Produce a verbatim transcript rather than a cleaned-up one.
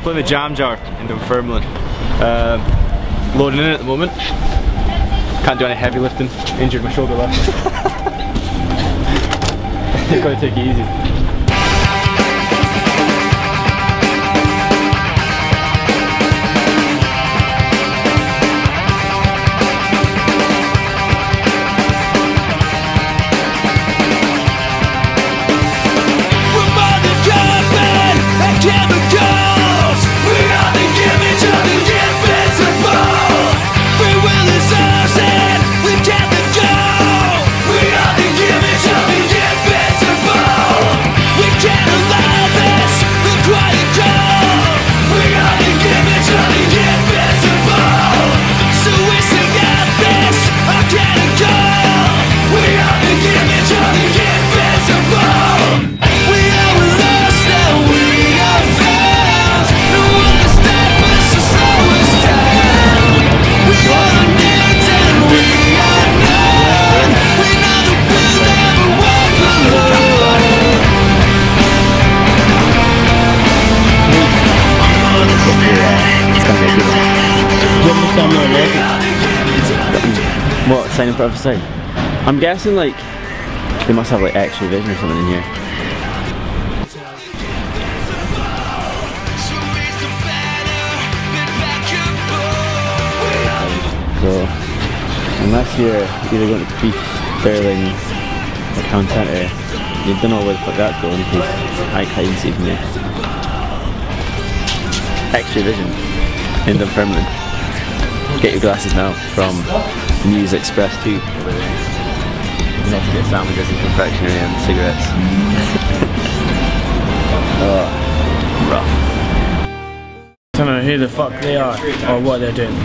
Playing the Jam Jar in Dunfermline. Um, loading in at the moment. Can't do any heavy lifting. Injured my shoulder left. Gotta take it easy. What, signing for Other Side? I'm guessing like they must have like X-ray vision or something in here. So unless you're either going to Beef, Stirling or Town Centre, you don't know where the fuck that's going because I can't see from here. X-ray vision in Dunfermline. Get your glasses now from News Express two. You can also get sandwiches and confectionery and cigarettes. Oh, rough. I don't know who the fuck they are or what they're doing.